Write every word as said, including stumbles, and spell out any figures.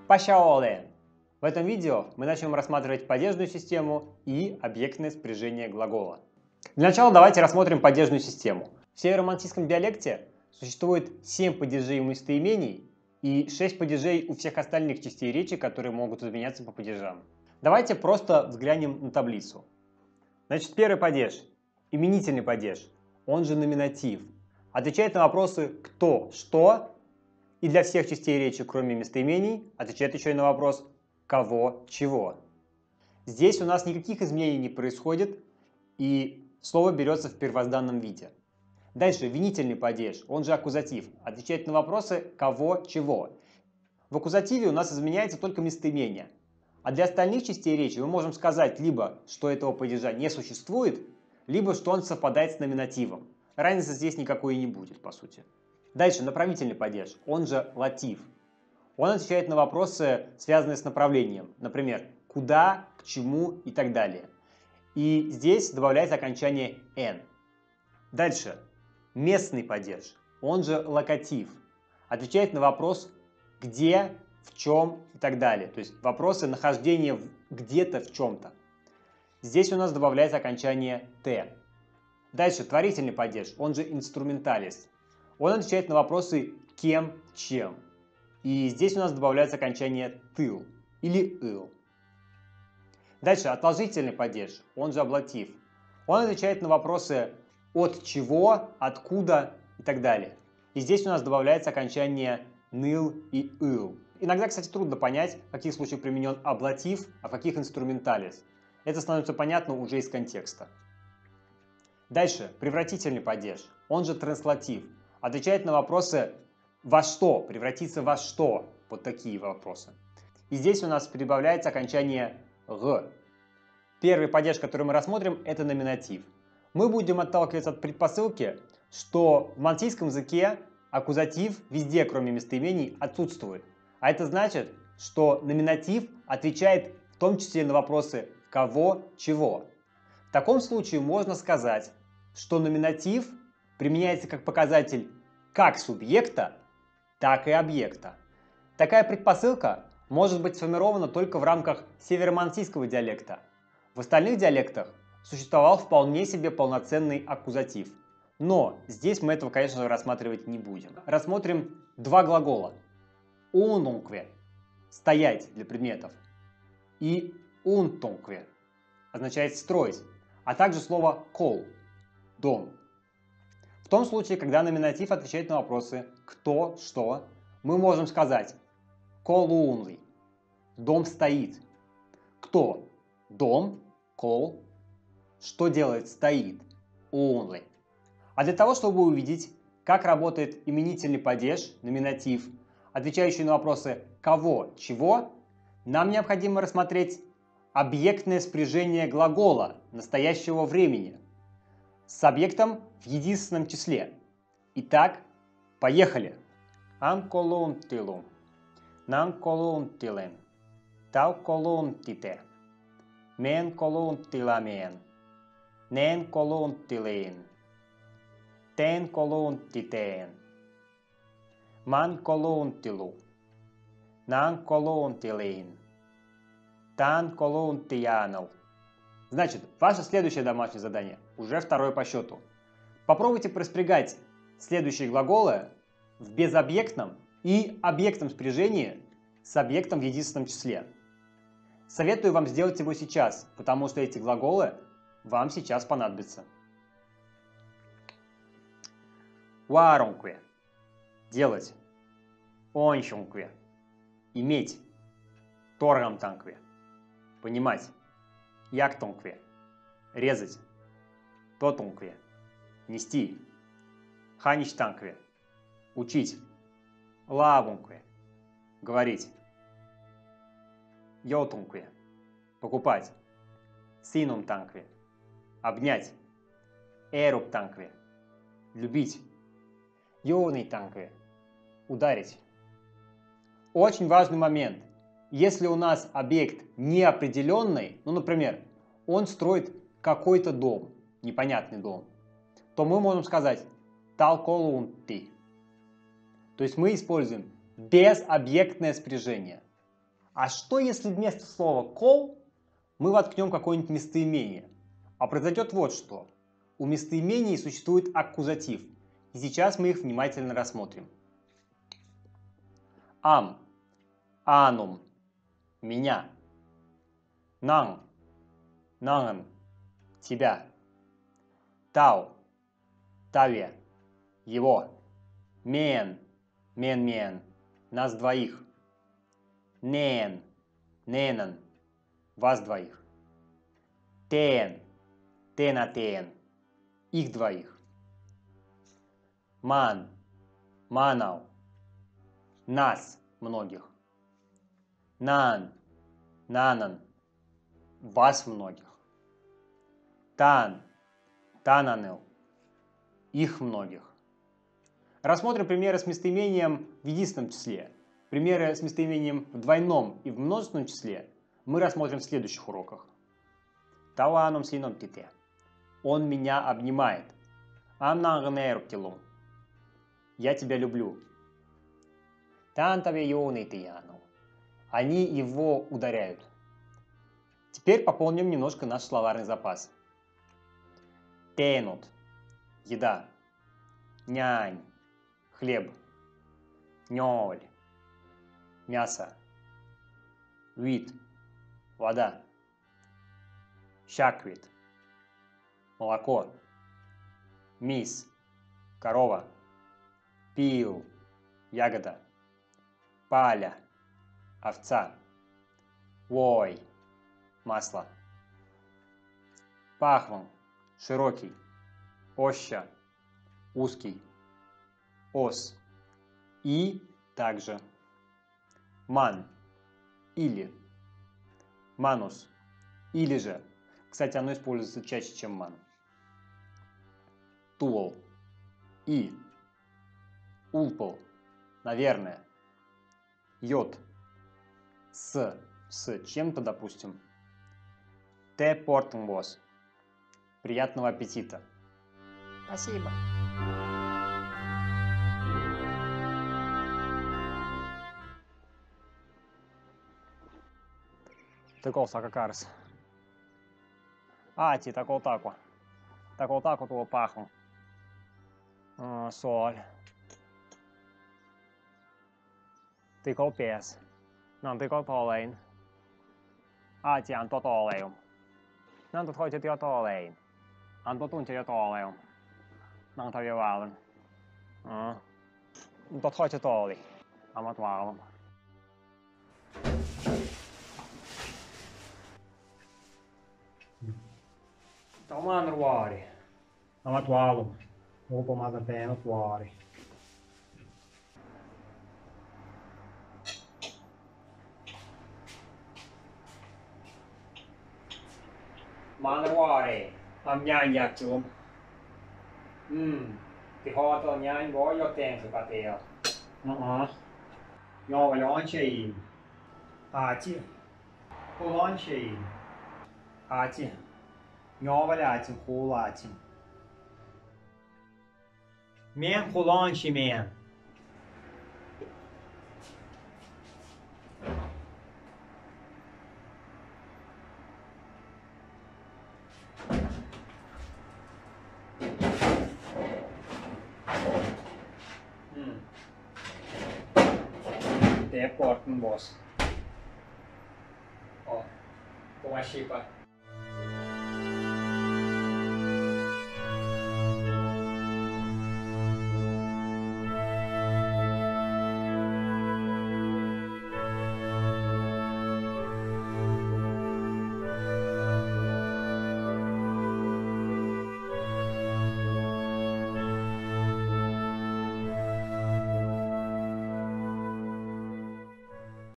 Пошаолен! В этом видео мы начнем рассматривать падежную систему и объектное спряжение глагола. Для начала давайте рассмотрим падежную систему. В северомантийском диалекте существует семь падежей у местоимений и шесть падежей у всех остальных частей речи, которые могут изменяться по падежам. Давайте просто взглянем на таблицу. Значит, первый падеж – именительный падеж, он же номинатив. Отвечает на вопросы «кто», «что», и для всех частей речи, кроме местоимений, отвечает еще и на вопрос «кого», «чего». Здесь у нас никаких изменений не происходит, и слово берется в первозданном виде. Дальше винительный падеж, он же аккузатив, отвечает на вопросы «кого», «чего». В аккузативе у нас изменяется только местоимение. А для остальных частей речи мы можем сказать либо, что этого падежа не существует, либо что он совпадает с номинативом. Разницы здесь никакой и не будет, по сути. Дальше направительный падеж, он же латив. Он отвечает на вопросы, связанные с направлением. Например, куда, к чему и так далее. И здесь добавляется окончание «н». Дальше местный падеж, он же локатив. Отвечает на вопрос где, в чем и так далее. То есть вопросы нахождения где-то в чем-то. Здесь у нас добавляется окончание «т». Дальше творительный падеж, он же инструменталис. Он отвечает на вопросы кем, чем. И здесь у нас добавляется окончание «тыл» или «ыл». Дальше отложительный падеж, он же аблатив. Он отвечает на вопросы от чего, откуда и так далее. И здесь у нас добавляется окончание «ныл» и «ыл». Иногда, кстати, трудно понять, в каких случаях применен аблатив, а в каких инструменталис. Это становится понятно уже из контекста. Дальше превратительный падеж, он же транслатив. Отвечает на вопросы «во что?», «превратиться во что?», вот такие вопросы. И здесь у нас прибавляется окончание «г». Первый падеж, который мы рассмотрим, это номинатив. Мы будем отталкиваться от предпосылки, что в мантийском языке аккузатив везде, кроме местоимений, отсутствует. А это значит, что номинатив отвечает в том числе на вопросы «кого?», «чего?». В таком случае можно сказать, что номинатив применяется как показатель как субъекта, так и объекта. Такая предпосылка может быть сформирована только в рамках северомантийского диалекта. В остальных диалектах существовал вполне себе полноценный аккузатив. Но здесь мы этого, конечно же, рассматривать не будем. Рассмотрим два глагола. «Унтункве» – «стоять» для предметов, и «унтункве» означает «строить», а также слово «кол» – «дом». В том случае, когда номинатив отвечает на вопросы «кто», «что», мы можем сказать «колунли» – «дом стоит». «Кто?» – «дом», «кол». «Что делает?» – «стоит», «унли». А для того, чтобы увидеть, как работает именительный падеж, номинатив, отвечающий на вопросы «кого», «чего», нам необходимо рассмотреть объектное спряжение глагола настоящего времени с объектом в единственном числе. Итак, поехали! Анколунтилум, нанколунтилен, тауколунтите, менколунтиламен, ненколунтилен, тенколунтитен, манколунтилу, нанколунтилен, танколунтиянул. Значит, ваше следующее домашнее задание, уже второе по счету. Попробуйте проспрягать следующие глаголы в безобъектном и объектном спряжении с объектом в единственном числе. Советую вам сделать его сейчас, потому что эти глаголы вам сейчас понадобятся. Варункве – делать. Онщункве – иметь. Торгамтанкве – понимать. Яктункве – резать. Тотункве – нести. Хаништанкве – учить. Лавункве – говорить. Йотункве – покупать. Синумтанкве – обнять. Эруптанкве – любить. Йонитанкве – ударить. Очень важный момент. Если у нас объект неопределенный, ну, например, он строит какой-то дом, непонятный дом, то мы можем сказать «талколунти». То есть мы используем безобъектное спряжение. А что если вместо слова call мы воткнем какое-нибудь местоимение? А произойдет вот что. У местоимений существует аккузатив, и сейчас мы их внимательно рассмотрим. Ам, анум, меня. Нан, нанган, тебя. Тау, таве, его. Мен, мен, мен, нас двоих. Нен, ненан, вас двоих. Тен, тена, тен, их двоих. Ман, манау, нас многих. Нан, нанан, вас многих. Тан, тананел, их многих. Рассмотрим примеры с местоимением в единственном числе. Примеры с местоимением в двойном и в множественном числе мы рассмотрим в следующих уроках. Таланом сином ките. Он меня обнимает. Амнагнерптилу. Я тебя люблю. Тантаве юнитияну. Они его ударяют. Теперь пополним немножко наш словарный запас. Тенут. Еда. Нянь. Хлеб. Нёль. Мясо. Вид. Вода. Щаквит. Молоко. Мис. Корова. Пил. Ягода. Паля. Овца. Вой. Масло. Пахван. Широкий. Оща. Узкий. Ос. И также. Ман. Или. Манус. Или же. Кстати, оно используется чаще, чем ман. Туол. И. Улпол. Наверное. Йод. С. С чем-то, допустим. Те портенвос. Приятного аппетита. Спасибо. Такол сакакарс. А, ти такол тако. Такол тако туo паху. Соль. Tikol pies. Nan tikol tolein. A, ti anto toleum. Nan tot hoitet jo tolein. Anto tunti jo toleum. Nan ta jo valen. Tot hoitet toli. Amat valen. Toman ruori. Amat valum. Ulpomata peenot vuori. Manruori. Am nyan jaktum. Hmm. Ti har on nyan var jag tänkte på det. Ja. Jag vill ha en tjej. Ati. Ha en tjej. Ati. Jag vill ha en kolati. Men kolanchi men. Mm. Det är porten boss. Ja, på en skipa.